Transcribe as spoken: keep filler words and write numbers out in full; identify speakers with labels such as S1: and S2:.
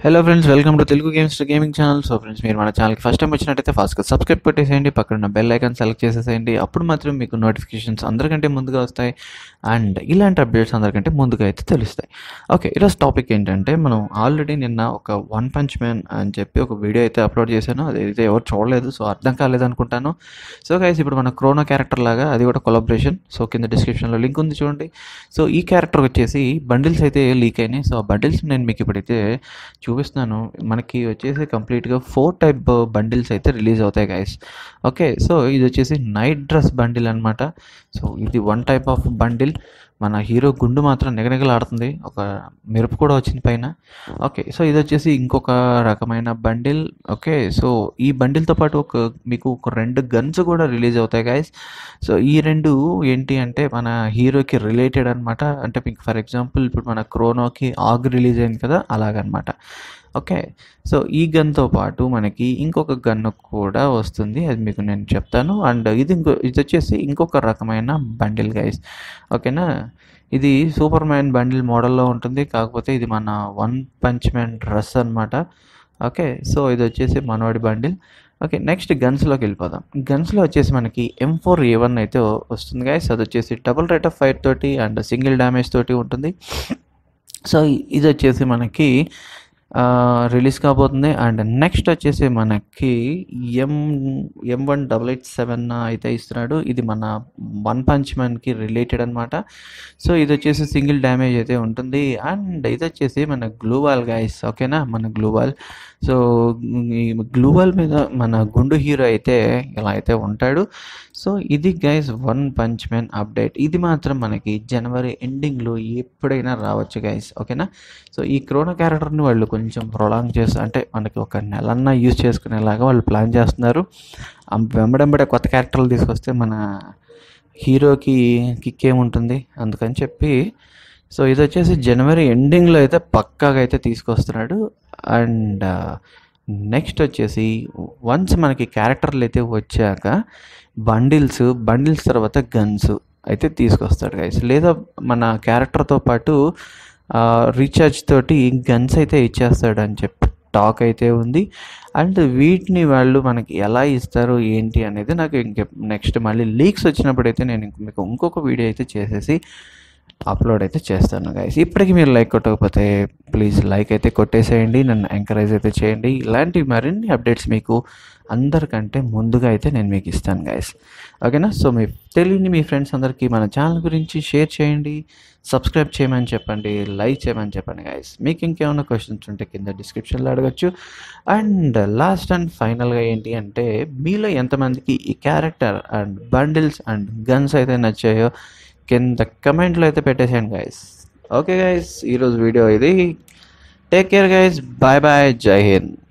S1: Hello friends, welcome to Telugu games gaming channel. So friends, మీరు మన ఛానల్కి ఫస్ట్ టైం వచ్చినట్టయితే ఫాస్ట్గా సబ్స్క్రైబ్ కొట్టేసేయండి, పక్కన ఉన్న బెల్ ఐకాన్ సెలెక్ట్ చేసేసేయండి. అప్పుడు మాత్రం మీకు నోటిఫికేషన్స్ అందరికంటే ముందుగా వస్తాయి అండ్ ఇలాంటి అప్డేట్స్ అందరికంటే ముందుగా అయితే తెలుస్తాయి. ఓకే, ఈరోజు టాపిక్ ఏంటంటే, మనం ఆల్రెడీ నిన్న ఒక వన్ పంచ్ మ్యాన్ అని చెప్పి ఒక వీడియో అయితే అప్లోడ్ చేశాను. అదైతే ఎవరు చూడలేదు, సో అర్థం కాలేదు అనుకుంటాను. సో గైస్, ఇప్పుడు మన క్రోనో క్యారెక్టర్ లాగా అది కూడా కొలాబరేషన్. సో కింద డిస్క్రిప్షన్లో లింక్ ఉంది, చూడండి. సో ఈ క్యారెక్టర్ వచ్చేసి బండిల్స్ అయితే లీక్ అయినాయి. సో ఆ బండిల్స్ నేను మీకు ఇప్పుడైతే చూపిస్తున్నాను. మనకి వచ్చేసి కంప్లీట్గా ఫోర్ టైప్ బండిల్స్ అయితే రిలీజ్ అవుతాయి గైస్. ఓకే, సో ఇది వచ్చేసి నైట్ డ్రెస్ బండిల్ అనమాట. సో ఇది వన్ టైప్ ఆఫ్ బండిల్. మన హీరో గుండు మాత్రం నిగనిగలాడుతుంది, ఒక మెరుపు కూడా వచ్చింది పైన. ఓకే, సో ఇది వచ్చేసి ఇంకొక రకమైన బండిల్. ఓకే, సో ఈ బండిల్తో పాటు ఒక మీకు ఒక రెండు గన్స్ కూడా రిలీజ్ అవుతాయి గైస్. సో ఈ రెండు ఏంటి అంటే మన హీరోకి రిలేటెడ్ అనమాట. అంటే మీకు ఫర్ ఎగ్జాంపుల్ ఇప్పుడు మన క్రోనోకి ఆగ్ రిలీజ్ అయింది కదా, అలాగనమాట. ఓకే, సో ఈ గన్తో పాటు మనకి ఇంకొక గన్ కూడా వస్తుంది, అది మీకు నేను చెప్తాను. అండ్ ఇది ఇంకో ఇది వచ్చేసి ఇంకొక రకమైన బండిల్ గైస్. ఓకేనా, ఇది సూపర్ మ్యాన్ బండిల్ మోడల్లో ఉంటుంది, కాకపోతే ఇది మన వన్ పంచ్ మ్యాన్ డ్రెస్ అనమాట. ఓకే, సో ఇది వచ్చేసి మనవాడి బండిల్. ఓకే, నెక్స్ట్ గన్స్లోకి వెళ్ళిపోదాం. గన్స్లో వచ్చేసి మనకి ఎం ఫోర్ ఏ వన్ అయితే వస్తుంది గైస్. అది వచ్చేసి డబుల్ రేట్ ఆఫ్ ఫైర్ తోటి అండ్ సింగిల్ డ్యామేజ్ తోటి ఉంటుంది. సో ఇది వచ్చేసి మనకి రిలీజ్ కాబోతుంది. అండ్ నెక్స్ట్ వచ్చేసి మనకి M M one double eight seven అయితే ఇస్తున్నాడు. ఇది మన వన్ పంచ్ మ్యాన్కి రిలేటెడ్ అనమాట. సో ఇది వచ్చేసి సింగిల్ డ్యామేజ్ అయితే ఉంటుంది. అండ్ ఇది వచ్చేసి మన గ్లూవాల్ గైస్. ఓకేనా, మన గ్లూవాల్. సో ఈ గ్లూవాల్ మీద మన గుండు హీరో అయితే ఇలా అయితే ఉంటాడు. సో ఇది guys one punch man update. ఇది మాత్రం మనకి జనవరి ఎండింగ్లో ఎప్పుడైనా రావచ్చు గైస్. ఓకేనా, సో ఈ క్రోనో క్యారెక్టర్ని వాళ్ళు కొంచెం ప్రొలాంగ్ చేస్తారు, అంటే మనకి ఒక నెలన్నా యూజ్ చేసుకునేలాగా వాళ్ళు ప్లాన్ చేస్తున్నారు. వెంబడెంబడే కొత్త క్యారెక్టర్లు తీసుకొస్తే మన హీరోకి కిక్ ఏముంటుంది, అందుకని చెప్పి సో ఇది వచ్చేసి జనవరి ఎండింగ్లో అయితే పక్కాగా అయితే తీసుకొస్తున్నాడు. అండ్ నెక్స్ట్ వచ్చేసి వన్స్ మనకి క్యారెక్టర్లు అయితే వచ్చాక బండిల్స్ బండిల్స్ తర్వాత గన్స్ అయితే తీసుకొస్తాడు గైస్. లేదా మన క్యారెక్టర్తో పాటు రీఛార్జ్ తోటి గన్స్ అయితే ఇచ్చేస్తాడు అని చెప్పి టాక్ అయితే ఉంది. అండ్ వీటిని వాళ్ళు మనకి ఎలా ఇస్తారు ఏంటి అనేది నాకు ఇంక నెక్స్ట్ మళ్ళీ లీక్స్ వచ్చినప్పుడు అయితే నేను మీకు ఇంకొక వీడియో అయితే చేసేసి అప్లోడ్ అయితే చేస్తాను గైస్. ఇప్పటికీ మీరు లైక్ కొట్టకపోతే ప్లీజ్ లైక్ అయితే కొట్టేసేయండి, నన్ను ఎంకరేజ్ అయితే చేయండి. ఇలాంటి మరిన్ని అప్డేట్స్ మీకు అందరికంటే ముందుగా అయితే నేను మీకు ఇస్తాను గైస్. ఓకేనా, సో మీ తెలియని మీ ఫ్రెండ్స్ అందరికీ మన ఛానల్ గురించి షేర్ చేయండి, సబ్స్క్రైబ్ చేయమని చెప్పండి, లైక్ చేయమని చెప్పండి గైస్. మీకు ఇంకేమైనా క్వశ్చన్స్ ఉంటే కింద డిస్క్రిప్షన్లో అడగచ్చు. అండ్ లాస్ట్ అండ్ ఫైనల్గా ఏంటి అంటే, మీలో ఎంతమందికి ఈ character and bundles and guns అయితే నచ్చాయో కింద కమెంట్లో అయితే పెట్టేసేయండి గైస్. ఓకే గైస్, ఈరోజు వీడియో ఇది. Take care guys, bye bye, జై హింద్.